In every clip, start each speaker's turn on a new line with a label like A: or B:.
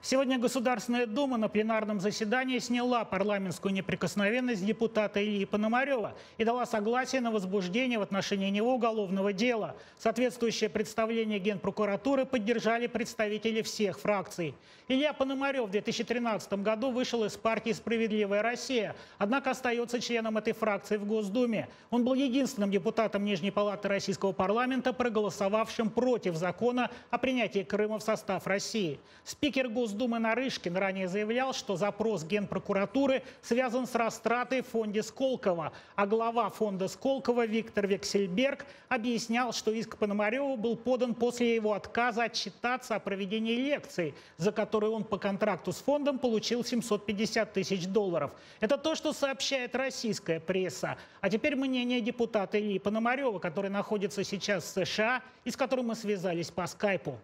A: Сегодня Государственная Дума на пленарном заседании сняла парламентскую неприкосновенность депутата Ильи Пономарева и дала согласие на возбуждение в отношении него уголовного дела. Соответствующее представление Генпрокуратуры поддержали представители всех фракций. Илья Пономарев в 2013 году вышел из партии «Справедливая Россия», однако остается членом этой фракции в Госдуме. Он был единственным депутатом Нижней палаты российского парламента, проголосовавшим против закона о принятии Крыма в состав России. Спикер Госдумы Нарышкин ранее заявлял, что запрос Генпрокуратуры связан с растратой в фонде Сколково, а глава фонда Сколково Виктор Вексельберг объяснял, что иск Пономареву был подан после его отказа отчитаться о проведении лекций, за которую он по контракту с фондом получил $750 тысяч. Это то, что сообщает российская пресса. А теперь мнение депутата Ильи Пономарева, который находится сейчас в США и с которым мы связались по скайпу.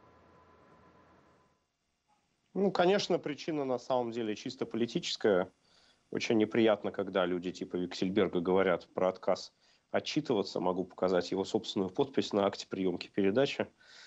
B: Конечно, причина на самом деле чисто политическая. Очень неприятно, когда люди типа Вексельберга говорят про отказ отчитываться. Могу показать его собственную подпись на акте приемки передачи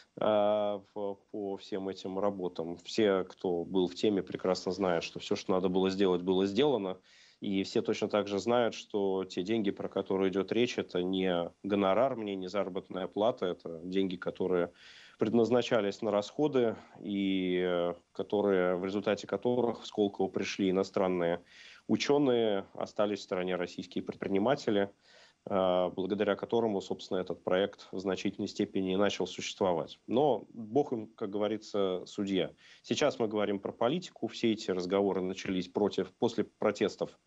B: по всем этим работам. Все, кто был в теме, прекрасно знают, что все, что надо было сделать, было сделано. И все точно так же знают, что те деньги, про которые идет речь, это не гонорар мне, не заработная плата, это деньги, которые предназначались на расходы и в результате которых в Сколково пришли иностранные ученые, остались в стороне российские предприниматели, благодаря которому, собственно, этот проект в значительной степени и начал существовать. Но Бог им, как говорится, судья. Сейчас мы говорим про политику. Все эти разговоры начались после протестов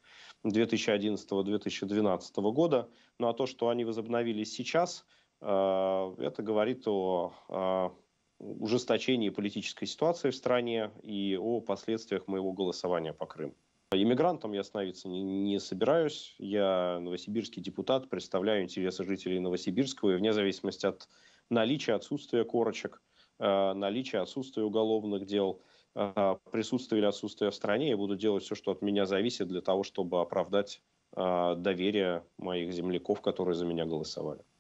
B: 2011-2012 года. Ну а то, что они возобновились сейчас, это говорит о ужесточении политической ситуации в стране и о последствиях моего голосования по Крыму. Иммигрантом я становиться не собираюсь. Я новосибирский депутат, представляю интересы жителей Новосибирского. И вне зависимости от наличия, отсутствия корочек, наличия, отсутствия уголовных дел, присутствия или отсутствия в стране, я буду делать все, что от меня зависит, для того, чтобы оправдать доверие моих земляков, которые за меня голосовали.